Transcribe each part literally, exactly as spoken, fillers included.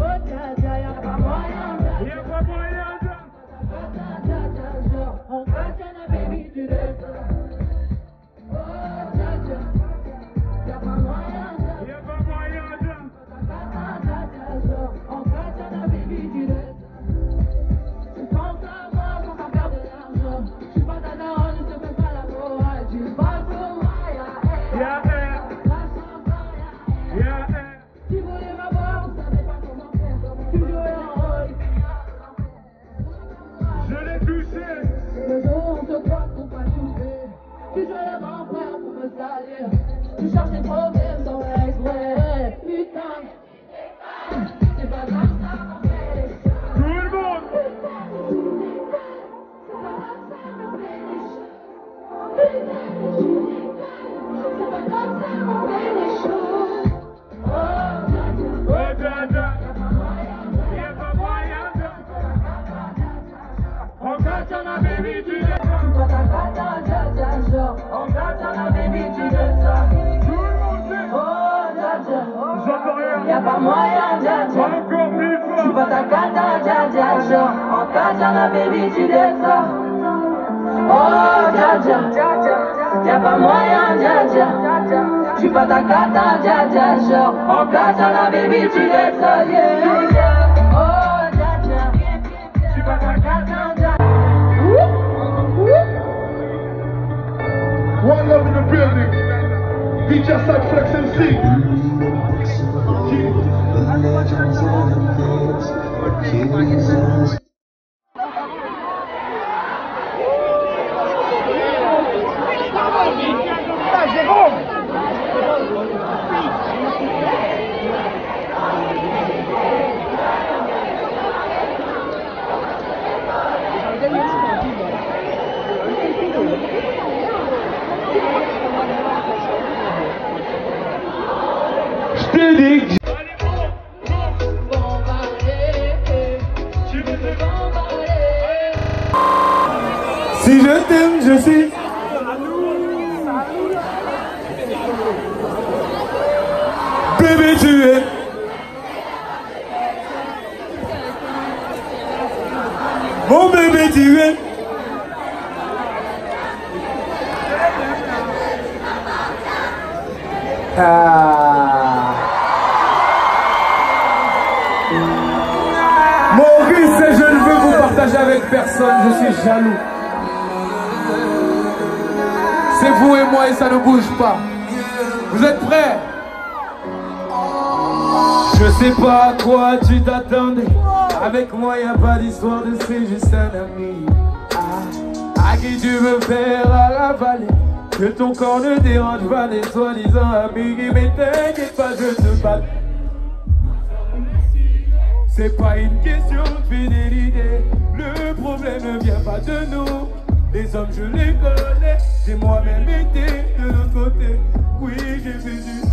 One love in the building. D J Side Flex M C. Si je t'aime, je sais. Bébé, tu es. Mon bébé, tu es. Ah. Maurice, je ne veux vous partager avec personne, je suis jaloux. C'est vous et moi et ça ne bouge pas. Vous êtes prêts? Je sais pas à quoi tu t'attendais. Avec moi y a pas d'histoire de c'est juste un ami. Ah, à qui tu veux faire à la vallée. Que ton corps ne dérange pas les soi-disant amis. Mais t'inquiète pas, je te bats. C'est pas une question de fidélité. Le problème ne vient pas de nous. Les hommes je les connais. J'ai moi-même été de l'autre côté. Oui, j'ai fait du...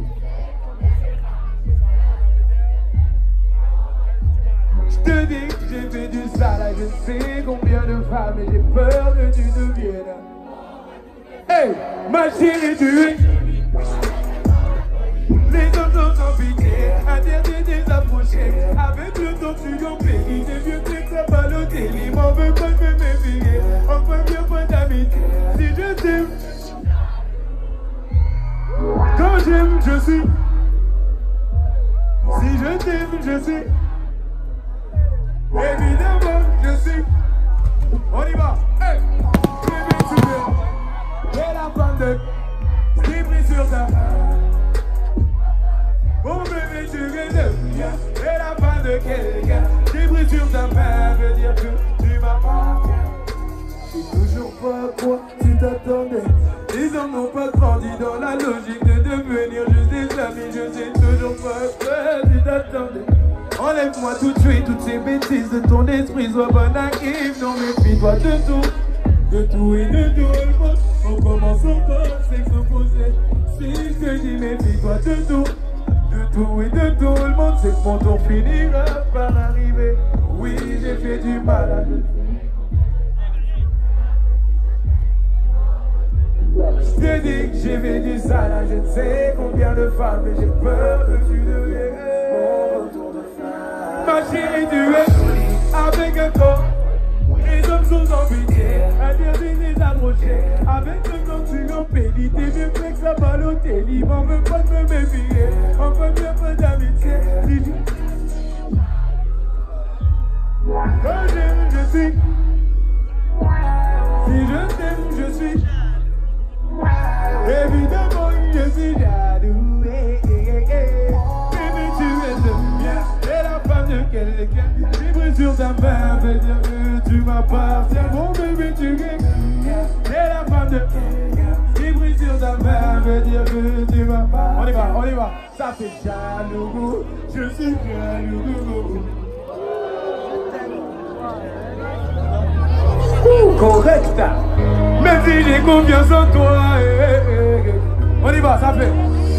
Je te dis que j'ai fait du sale. Je sais combien de femmes et j'ai peur que tu deviennes. Hey, ma chérie, tu es... Les autres sont piqués, interdit de les approcher. Avec le temps tu en péris, des vieux trucs ça baloter. Il m'en veut pas de me méfier. Enfin bien pas d'amitié. Si je t'aime, quand j'aime je suis. Si je t'aime je suis. Évidemment je suis. On y va. Hey, bébé tu veux. Et la femme de j'ai pris sur ta main. Mon bébé, tu es de bien, et la fin de quelqu'un. J'ai pris sur ta main, veut dire que tu m'appartiens. C'est toujours pas à quoi tu t'attendais. Les hommes n'ont pas grandi dans la logique de devenir juste des amis. Je sais toujours pas à quoi tu t'attendais. Enlève-moi tout de suite toutes ces bêtises de ton esprit. Sois pas naïf, non méfie-toi de tout. De tout et de tout le monde. On commence par s'exposer. Si je te dis méfie-toi de tout. De tout et de tout le monde, c'est que mon tour finira par arriver. Oui, j'ai fait du mal à tout. Je te dis que j'ai fait du sale, je ne sais combien de femmes, et j'ai peur que tu deviennes mon retour de flamme. un corps. Les hommes sont embêtés, interdit de les approcher. Avec le temps tu en pélis, t'es mieux que ça balle au télé. On veut pas de me méfier, on veut bien pas d'amitié. Si je... Quand j'aime, je suis. Si je t'aime, je suis. Évidemment, je suis jaloux. Eh, eh, eh. Bébé, tu es le mien, et la femme de quelqu'un. Libre sur ta main, veut dire que tu m'appartiens. Mon bébé, tu es et la femme de quelqu'un. Libre sur ta main, veut dire que tu m'appartiens. On y va, on y va. Ça fait jaloux, je suis jaloux. Correct. Même si j'ai confiance en toi. Eh, eh, eh. On y va, ça fait.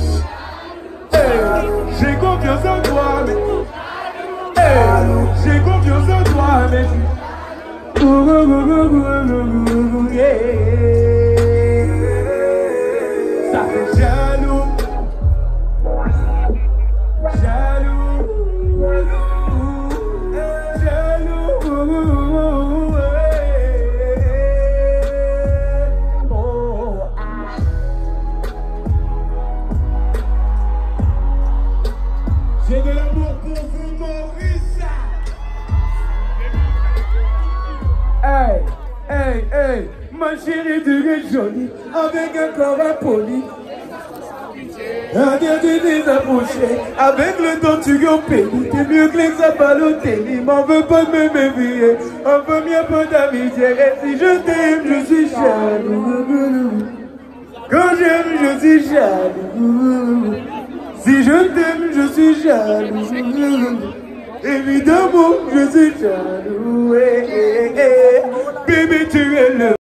Eh, j'ai confiance en toi, mais. Eh, j'ai confiance en toi, mais. Ouh, ouh, ouh, ouh, ouh, ouh, yeah. Ça fait jaloux. Jaloux. Jaloux. J'ai de l'amour pour vous, Maurice. Hey, hey, hey, ma chérie, tu es jolie, avec un corps impoli. Interdit de les approcher, avec le temps tu en pélis. T'es mieux que les sapales au télé, m'en veux pas de me méfier. On veut bien pas d'amitié, et si je t'aime, je suis jaloux. Quand j'aime, je suis jaloux. Si je t'aime, je suis jaloux. Évidemment, je suis jaloux. Eh, eh, eh. Bébé, tu es le